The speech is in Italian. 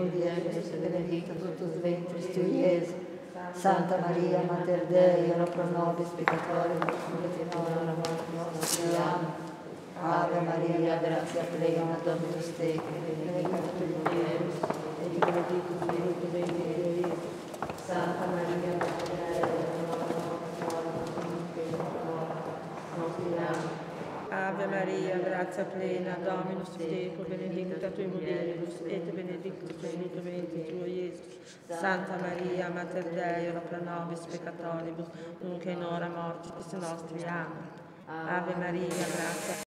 mulieribus et benedictus fructus ventris tui, Iesus. Santa Maria, Mater Dei, ora pro nobis peccatoribus, nunc et in hora mortis nostri. Amen. Ave Maria, gratia plena, Dominus tecum, benedicta tui mulieribus, et benedictus fructus ventris tui, Iesus. Santa Maria, Mater Dei, ora pro nobis peccatoribus, nunc et in hora mortis nostri. Amen. Ave Maria, grazia plena, Dominus tecum, benedicta tui mulieribus, et benedictus fructus ventris tui, Iesus. Santa Maria, Mater Dei, ora pro nobis peccatoribus, nunc et in hora mortis nostri. Amen. Ave Maria, grazia